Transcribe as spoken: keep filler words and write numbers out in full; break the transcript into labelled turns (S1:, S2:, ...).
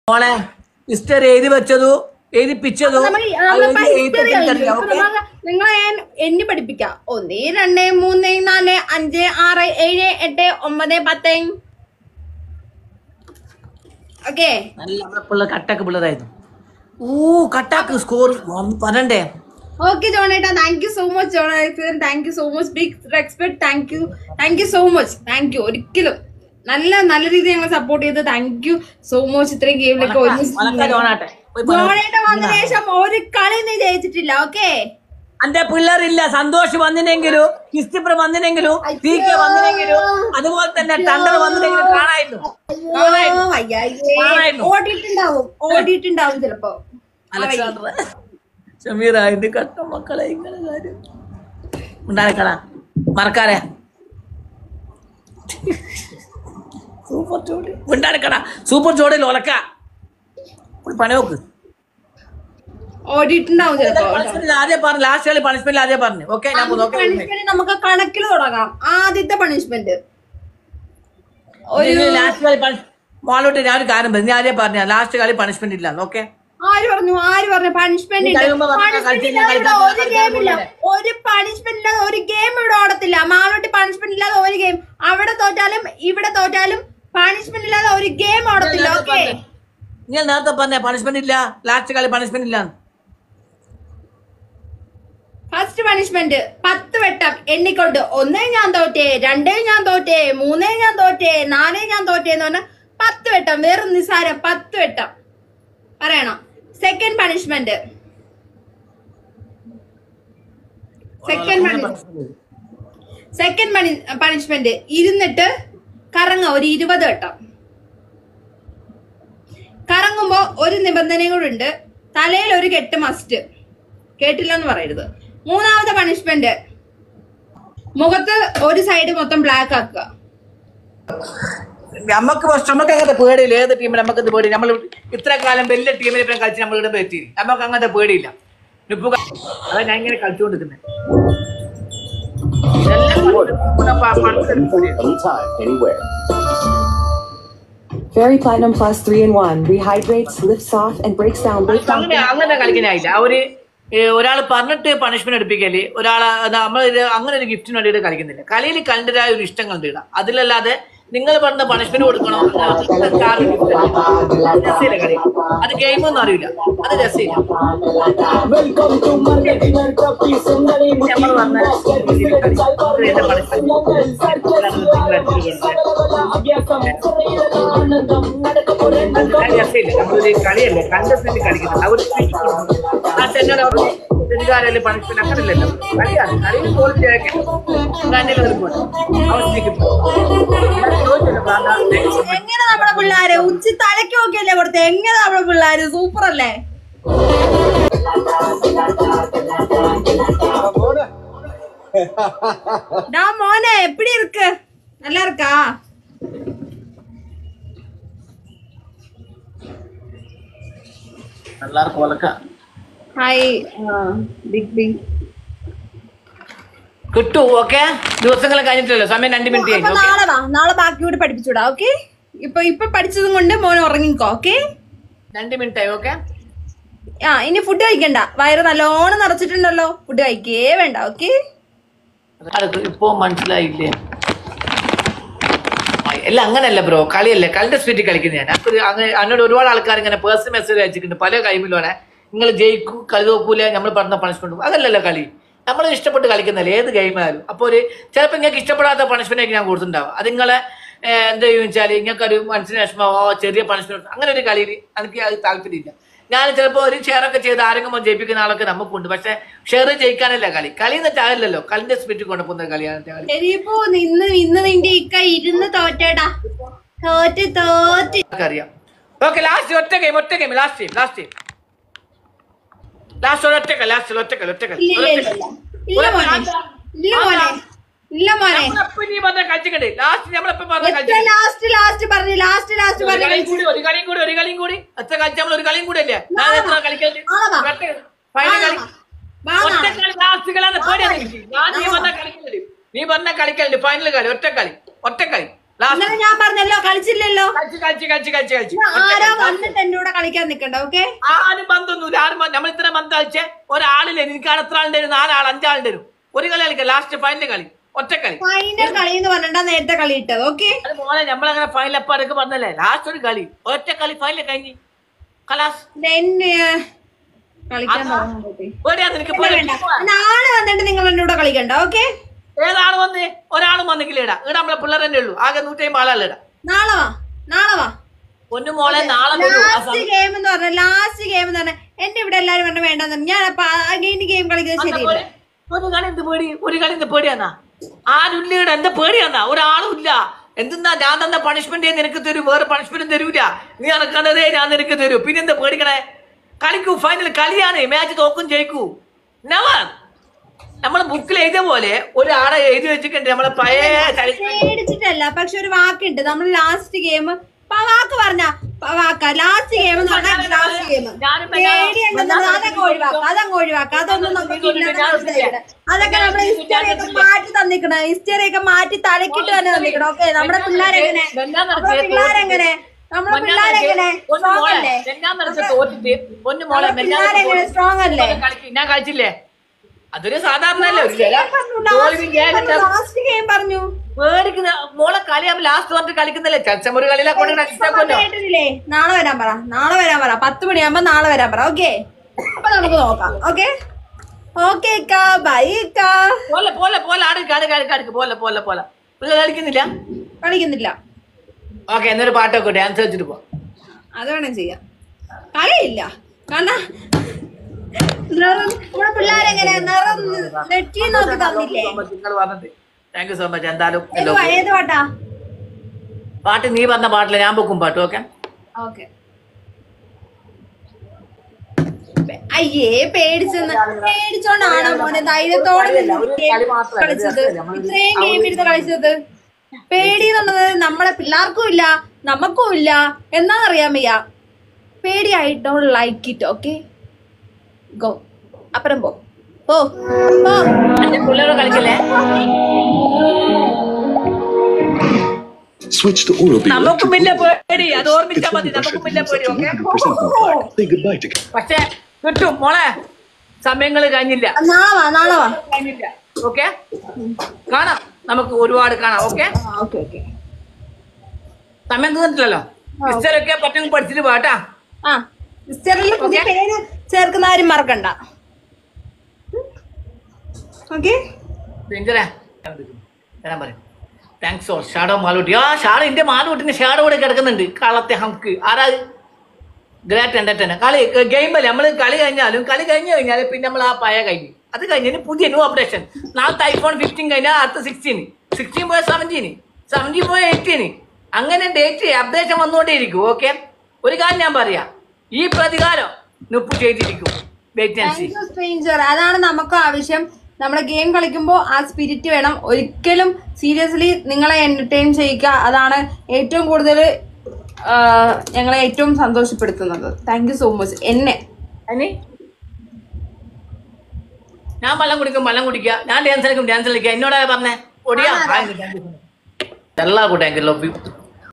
S1: മോളെ ഹിസ്റ്ററി എഴുതി വെച്ചതു എഴുതിപ്പിച്ചതു
S2: നിങ്ങളെ ഞാൻ എണ്ണി പഠിപ്പിക്കാം. ഒന്ന് രണ്ട് മൂന്ന് നാല് അഞ്ച് ആറ് ഏഴ് എട്ട് ഒമ്പത് പത്ത്. ഓക്കെ,
S1: നല്ല പിള്ള കട്ടക്ക് പിള്ളേരായിരുന്നു. ഓ കട്ടാക്ക് സ്കോർ പറയണ്ടേ.
S2: ഓക്കെ ജോണേട്ടാ, താങ്ക് യു സോ മച്ച് ജോണേട്ടൻ, thank you so much, big respect, thank you thank you so much, thank you. ഒരിക്കലും നല്ല നല്ല രീതിയിൽ ഞങ്ങൾ സപ്പോർട്ട് ചെയ്ത് താങ്ക് യു സോ മച്ച്. ഇത്രയും ഗെയിമിലൊക്കെ ജോണേട്ടൻ വന്നതിന് ശേഷം ഒരു കളി നീ ജയിച്ചിട്ടില്ല. ഓക്കെ,
S1: എന്റെ പിള്ളേരില്ല. സന്തോഷ് വന്നിനെങ്കിലും ക്രിസ്റ്റഫർ വന്നിനെങ്കിലും സി കെ വന്നിനെങ്കിലും അതുപോലെ തന്നെ ടണ്ടർ വന്നിനെങ്കിലും കാണായിരുന്നു.
S2: ഓടിയിട്ടുണ്ടാവും ഓടിയിട്ടുണ്ടാവും ചിലപ്പോ.
S1: അലക്സാണ്ടർ ഷമീറ എന്റെ കട്ട മക്കളെ ഇങ്ങനെ കാര്യം ഉണ്ടാക്കണ മറക്കാരെ സൂപ്പർ ചോടി ഉണ്ടാക്കണ സൂപ്പർ ചോടിയിൽ ഒലക്ക പണി നോക്ക്.
S2: ഓടിയിട്ടുണ്ടാവും ചിലപ്പോ.
S1: ആദ്യം പറഞ്ഞു ലാസ്റ്റ് കളി പണിഷ്മെന്റ് ആദ്യം പറഞ്ഞു. ഓക്കെ,
S2: നമുക്ക് കണക്കിൽ തുടങ്ങാം. ആദ്യത്തെ പണിഷ്മെന്റ്
S1: ലാസ്റ്റ് കളി മോളോട്ട് ഞാൻ ഒരു കാര്യം പറഞ്ഞു. ഞാൻ ആദ്യം പറഞ്ഞ ലാസ്റ്റ് കളി പണിഷ്മെന്റ് ഇല്ല. ഓക്കെ,
S2: ആര് പറഞ്ഞു ആര് പറഞ്ഞു പണിഷ്മെന്റ് ഒരു പണിഷ്മെന്റ് ഇല്ലാതെ ഒരു ഗെയിം ഇവിടെ ഓടത്തില്ല. മാളോട്ടി പണിഷ്മെന്റ് ഇല്ലാതെ ഒരു ഗെയിം അവിടെ തോറ്റാലും ഇവിടെ തോറ്റാലും പണിഷ്മെന്റ് ഇല്ലാതെ ഒരു ഗെയിം ഓടത്തില്ല. ഓക്കെ,
S1: ഞാൻ നേരത്തെ പറഞ്ഞ പണിഷ്മെന്റ് ഇല്ല, ലാസ്റ്റ് കളി പണിഷ്മെന്റ് ഇല്ല.
S2: ഫസ്റ്റ് പണിഷ്മെന്റ് പത്ത് വട്ടം എണ്ണിക്കൊണ്ട് ഒന്നേ ഞാൻ തോറ്റേ, രണ്ടേ ഞാൻ തോറ്റേ, മൂന്നേ ഞാൻ തോറ്റേ, നാലേ ഞാൻ തോറ്റേ എന്ന് പറഞ്ഞാൽ പത്ത് വട്ടം, വേറെ നിസ്സാരം പത്ത് വട്ടം പറയണം. Second punishment second second punishment ഇരുന്നിട്ട് കറങ്ങ ഒരു ഇരുപത് വട്ടം. കറങ്ങുമ്പോ ഒരു നിബന്ധനയും കൂടെ ഉണ്ട്, തലയിൽ ഒരു കെട്ട് മസ്റ്റ്. കേട്ടില്ലെന്ന് പറയരുത്. മൂന്നാമത്തെ പണിഷ്മെന്റ് മുഖത്ത് ഒരു സൈഡ് മൊത്തം ബ്ലാക്ക് ആക്കുക.
S1: നമുക്ക് നമുക്ക് അങ്ങനത്തെ പേടിയില്ല. ഏത് ടീമിൽ നമുക്ക് പേടി? നമ്മൾ ഇത്ര കാലം വലിയ ടീമിനെ കളിച്ച് നമ്മൾ ഇവിടെ പറ്റി. നമുക്ക് അങ്ങനത്തെ പേടിയില്ല. അതാ ഞാൻ ഇങ്ങനെ കളിച്ചുകൊണ്ടിരിക്കുന്നത്.
S3: Fairy Platinum Plus three in one rehydrates, lifts off, and breaks down.
S1: അങ്ങനെ അങ്ങനെ കളിക്കാനായില്ല. അവര് ഒരാൾ പറഞ്ഞിട്ട് പണിഷ്മെന്റ് എടുപ്പിക്കല്, ഒരാളെ നമ്മൾ അങ്ങനെ ഒരു ഗിഫ്റ്റിന് വേണ്ടിയിട്ട് കളിക്കുന്നില്ല. കളിയിൽ കണ്ടതായ ഒരു ഇഷ്ടങ്ങൾ ഇടാം. അതിലല്ലാതെ നിങ്ങൾ പറഞ്ഞ പണിഷ്മെന്റ് കൊടുക്കണോ രസമില്ല കളി. അത് ഗെയിമൊന്നും അറിയില്ല, അത് രസമില്ല. നമ്മൾ പറഞ്ഞ രസമില്ല. നമ്മളൊരു കളിയല്ലേ കണ്ടസ്റ്റിന് കളിക്കുന്നത്. അവർ തെറ്റുകാരല്ലേ പണിഷ്മെന്റ് അങ്ങനല്ലല്ലോ. കളിയാണ്, കളിയിൽ ക്വാളിറ്റി
S2: എങ്ങനെ നമ്മുടെ പിള്ളേര് ഉച്ചി തലയ്ക്ക് നോക്കിയല്ലേ കൊടുത്തേ? എങ്ങനെ നമ്മുടെ പിള്ളേര് സൂപ്പർ അല്ലേ? മോനെ എപ്പിടി ഇருக்கு? நல்லா இருக்கா?
S1: நல்லா இருக்கு வலக்க.
S2: Hi big big
S1: Kittu. Okay, ദിവസങ്ങൾ കഴിഞ്ഞിട്ടല്ലോ, സമയം രണ്ട് മിനിറ്റ് കഴിഞ്ഞു.
S2: നാളെ വാ, നാളെ ബാക്കി കൂടെ പഠിപ്പിച്ചൂടാ. ഓക്കെ, ഇപ്പൊ ഇപ്പൊ പഠിച്ചതും കൊണ്ട് മോനെ ഉറങ്ങിക്കോ. ഓക്കെ,
S1: രണ്ട് മിനിറ്റ് ആയി. ഓക്കെ,
S2: ആ ഇനി ഫുഡ് കഴിക്കണ്ട, വയറ് നല്ലോണം നിറച്ചിട്ടുണ്ടല്ലോ, ഫുഡ് കഴിക്കേ വേണ്ട. ഓക്കെ,
S1: ഇപ്പൊ മനസ്സിലായില്ലേ? എല്ലാം അങ്ങനല്ല ബ്രോ, കളിയല്ലേ, കളിന്റെ സ്പീഡിൽ കളിക്കുന്നത്. ഞാൻ അങ്ങനെ എന്നോട് ഒരുപാട് ആൾക്കാർ ഇങ്ങനെ പേഴ്സണൽ മെസ്സേജ് അയച്ചിട്ടുണ്ട് പല ടൈമിലാണ്. നിങ്ങൾ ജയിക്കൂ, കളി നോക്കൂല, നമ്മൾ പറഞ്ഞ പണിഷ്മെന്റ്. അതല്ലല്ലോ കളി, നമ്മൾ ഇഷ്ടപ്പെട്ട് കളിക്കുന്നല്ലേ ഏത് ഗെയിമായാലും. അപ്പോൾ ഒരു ചിലപ്പോൾ നിങ്ങൾക്ക് ഇഷ്ടപ്പെടാത്ത പണിഷ്മെന്റ് ആയിരിക്കും ഞാൻ കൊടുത്തിട്ടുണ്ടാവും. അത് നിങ്ങളെ എന്താ ചോദിച്ചാൽ നിങ്ങൾക്കൊരു മനസ്സിന് വിഷമമോ ചെറിയ പണിഷ്മെന്റ് അങ്ങനെ ഒരു കളിയിൽ എനിക്ക് അത് താല്പര്യമില്ല. ഞാൻ ചിലപ്പോൾ ഒരു ഷെയറൊക്കെ ചെയ്ത് ആരെങ്കിലും ജയിപ്പിക്കുന്ന ആളൊക്കെ നമുക്കുണ്ട്. പക്ഷെ ഷെയർ ജയിക്കാനല്ല കളി. കളി എന്ന് വെച്ചാലല്ലോ കളിന്റെ സ്പിരിറ്റ് കൊണ്ടുപോകുന്ന കളിയാണ് കളി.
S2: ഇന്ന് ഇന്ന് നിന്റെ ഇക്ക ഇരുന്ന് തോറ്റേടാ, തോറ്റ് തോറ്റ്
S1: അറിയാം. ഓക്കെ, ലാസ്റ്റ് ഒറ്റ ഗെയിം ഒറ്റ ഗെയിം last time last time last ഒറ്റ ലാസ്റ്റ് ഒറ്റ ഒറ്റ കളി. നീ പറഞ്ഞ കളിക്കലുണ്ട് ഫൈനൽ കളി, ഒറ്റ കളി ഒറ്റ കളി
S2: ഇന്നലെ ഞാൻ പറഞ്ഞല്ലോ കളിച്ചില്ലല്ലോ.
S1: കളിച്ച് കളിച്ച് കളിച്ച് കളിച്ച് കളിച്ച്
S2: ആരോ വന്നിട്ട് എന്റെ കൂടെ കളിക്കാൻ നിക്കണ്ട. ഓക്കെ,
S1: ആരും ബന്ധമൊന്നുമില്ല. ആരും നമ്മൾ ഇത്ര ബന്ധം കളിച്ചേ ഒരാളില്ലേ. എനിക്കാണ് എത്ര ആളുടെ വരും? നാലാൾ അഞ്ചാളുടെ വരും. ഒരു കളി കളിക്കാം, ലാസ്റ്റ് ഫൈനൽ കളി, ഒറ്റക്കളി.
S2: ഫൈനൽ കളി എന്ന് പറഞ്ഞിട്ടാ നേരത്തെ കളി ഇട്ടത്. ഓക്കെ,
S1: അത് മോനെ നമ്മളങ്ങനെ ഫൈനൽ എപ്പോ അതൊക്കെ പറഞ്ഞല്ലേ, ലാസ്റ്റ് ഒരു കളി, ഒറ്റ കളി ഫൈനൽ കഴിഞ്ഞ് കലാസ്.
S2: കളിക്കാൻ
S1: പേടിയാ നിനക്ക്?
S2: നാളെ വന്നിട്ട് നിങ്ങൾ എന്റെ കൂടെ കളിക്കണ്ട. ഓക്കെ,
S1: ഏതാണ് വന്ന്? ഒരാളും വന്നെങ്കിലും ഇടാ. ഇവിടെ നമ്മളെ പിള്ളേർ തന്നെ ഉള്ളൂ. ആകെ നൂറ്റി അമ്പത് ആളല്ല ഇടാ.
S2: നാളെ വാ, നാളെ വാ.
S1: പൊന്നു മോളെ നാളെ
S2: ലാസ്റ്റ് ഗെയിം എന്ന് പറഞ്ഞ ലാസ്റ്റ് ഗെയിം എന്ന് പറഞ്ഞ എന്റെ ഇവിടെ എല്ലാരും പറഞ്ഞ വേണ്ടെന്ന്. ഞാൻ ഗെയിം കളിക്കുന്നത് ശരിയില്ല.
S1: ഒരു കളി എന്ത് പേടി? ഒരു കളി എന്ത് പേടിയാന്നാ? ആരുല്ല ഇവിടെ? എന്താ പേടിയാന്നാ? ഒരാളും ഇല്ല. എന്തെന്നാ ഞാൻ തന്ന പണിഷ്മെന്റ് നിനക്ക് തരൂ, വേറെ പണിഷ്മെന്റ് തരൂല. നീ നടക്കുന്നതേ ഞാൻ നിനക്ക് തരൂ. പിന്നെ എന്താ പേടിക്കണേ? കളിക്കൂ, ഫൈനൽ കളിയാണ്. മാച്ച് തോക്കും ജയിക്കൂ. നെവർ. നമ്മള് ബുക്കിൽ എഴുതിയ പോലെ ഒരാളെ എഴുതി വെച്ചിട്ടുണ്ട്. നമ്മളെ പഴയ
S2: പേടിച്ചിട്ടല്ല, പക്ഷെ ഒരു വാക്കുണ്ട്. നമ്മൾ ലാസ്റ്റ് ഗെയിം വാക്ക് പറഞ്ഞ വാക്ക ലാസ്റ്റ് ഗെയിം എന്ന് പറഞ്ഞാൽ ലാസ്റ്റ് ഗെയിം. പേടി ഉണ്ടെന്നുള്ളത് അതങ്ങ് ഒഴിവാക്കാം, അതങ്ങ് ഒഴിവാക്കാം. അതൊന്നും നമുക്ക് അതൊക്കെ നമ്മള് ഹിസ്റ്ററി ഒക്കെ മാറ്റി തന്നിക്കണ, ഹിസ്റ്ററി ഒക്കെ മാറ്റി തലക്കിട്ട് തന്നെ തന്നിക്കണം. ഓക്കെ, നമ്മുടെ പിള്ളേരെങ്ങനെ നമ്മുടെ പിള്ളേരെങ്ങനെ നമ്മുടെ പിള്ളേരെങ്ങനെ സ്ട്രോങ് അല്ലേ? പിള്ളേരെങ്ങനെ സ്ട്രോങ് അല്ലേ?
S1: ഞാൻ കളിച്ചില്ലേ? അതൊരു സാധാരണ
S2: ലാസ്റ്റ് ഗെയിം പറഞ്ഞു.
S1: പേടിക്കുന്ന മോളെ കളിയാകുമ്പോ ലാസ്റ്റ് വന്നിട്ട് കളിക്കുന്നില്ലേ? ചർച്ച ഒരു കളിയിലെ
S2: നാളെ വരാൻ പറ, നാളെ വരാൻ പറ. പത്ത് മണിയാകുമ്പോ നാളെ വരാൻ പറ. ഓക്കെ, അപ്പൊ നമുക്ക് നോക്കാം. Okay okay bye.
S1: പോലെ പോലെ പോലെ അടുക്ക് അടുക്ക് അടുക്ക് അടുക്ക് പോലെ പോലെ പോലെ പിള്ളേർ കളിക്കുന്നില്ല
S2: കളിക്കുന്നില്ല.
S1: ഓക്കെ, എന്നൊരു പാട്ടൊക്കെ ഡാൻസ് വെച്ചിട്ട് പോ.
S2: അത് വേണം ചെയ്യാം. കളിയില്ല കാരണം നമ്മുടെ പിള്ളേരെങ്ങനെ നിറം നെറ്റി നോക്കി തന്നില്ലേ?
S1: നിങ്ങൾ പറഞ്ഞത് താങ്ക് യു സോ മച്ച്. എന്തായാലും
S2: ഏത് പാട്ടാ?
S1: പാട്ട് നീ പറഞ്ഞ പാട്ടില്ല, ഞാൻ വെക്കും പാട്ട്. Okay
S2: okay. അയ്യേ, പേടിച്ചെന്ന് പേടിച്ചോണ്ടാണോ മോനെ ധൈര്യത്തോടെ കളിച്ചത്? ഇത്രയും ഗെയിം ഇരുന്ന് കളിച്ചത് പേടി എന്നുള്ളത് നമ്മളെ പിള്ളേർക്കും ഇല്ല, നമുക്കും ഇല്ല. എന്നാന്നറിയാൻ വയ്യ. പേടിയായിട്ടോ ലൈക്ക് ഇറ്റ്. Okay, go. അപ്പുറം പോ പോ പോ.
S1: പിള്ളേരോ കളിക്കല്ലേ?
S4: Switch to Oral-B.
S1: നമുക്കും പിന്നെ പേടി, അത് ഓർമ്മിച്ചാൽ മതി. നമുക്കും പിന്നെ പേടി.
S4: Say goodbye to
S1: പക്ഷേ കിട്ടും മോളെ. സമയങ്ങൾ കഴിഞ്ഞില്ല,
S2: നാളെ വാ, നാളെ വാ.
S1: കഴിഞ്ഞില്ല. ഓക്കെ, കാണാം, നമുക്ക് ഒരുപാട് കാണാം. Okay
S2: okay okay.
S1: സമയം തീർന്നിട്ടില്ലല്ലോ. ഹിസ്റ്ററിയൊക്കെ പറ്റുമെങ്കിൽ പഠിച്ചിട്ട് പോട്ടാ.
S2: ആ, ഹിസ്റ്ററിയിൽ പുതിയ പേര് ചേർക്കുന്ന ആരും മറക്കണ്ട. ഓക്കെ,
S1: ഞാൻ പറയും താങ്ക്സ് ഓർ ഷാഡോ മാലൂട്ടി. ആ ഷാഡോ എന്റെ മാലൂട്ടിന്റെ ഷാഡോ ഇവിടെ കിടക്കുന്നുണ്ട്. കളത്തെ ഹംക്ക് ആരാ? Great entertainer. കളി ഗെയിമല്ലേ, നമ്മൾ കളി കഴിഞ്ഞാലും കളി കഴിഞ്ഞു കഴിഞ്ഞാൽ പിന്നെ നമ്മൾ ആ പഴയ കഴിഞ്ഞു. അത് കഴിഞ്ഞതിന് പുതിയ ന്യൂ അപ്ഡേഷൻ. നാളത്തെ ഐഫോൺ ഫിഫ്റ്റീൻ കഴിഞ്ഞാൽ അടുത്ത സിക്സ്റ്റീന്, സിക്സ്റ്റീൻ പോയ സെവൻറ്റീന്, സെവൻറ്റീൻ പോയ എയ്റ്റീന്, അങ്ങനെ ഡേറ്റ് അപ്ഡേഷൻ വന്നുകൊണ്ടേയിരിക്കും. ഓക്കെ, ഒരു കാര്യം ഞാൻ പറയാം, ഈ പ്രതികാരം നുപ്പ് ചെയ്തിരിക്കും.
S2: സ്ട്രേഞ്ചർ. അതാണ് നമുക്ക് ആവശ്യം. നമ്മളെ ഗെയിം കളിക്കുമ്പോൾ ആ സ്പിരിറ്റ് വേണം. ഒരിക്കലും സീരിയസ്ലി നിങ്ങളെ എന്റർടൈൻ ചെയ്യിക്കുക. അതാണ് ഏറ്റവും കൂടുതൽ ഞങ്ങളെ ഏറ്റവും സന്തോഷപ്പെടുത്തുന്നത്. Thank you so much. എന്നെ
S1: ഞാൻ വെള്ളം കുടിക്കും, വെള്ളം കുടിക്കുക. ഞാൻ ഡാൻസ് കളിക്കും, ഡാൻസ് കളിക്കുക. എന്നോടാ പറഞ്ഞേ ഒടിയാ എല്ലാ കൂട്ടെ ലവ് യു.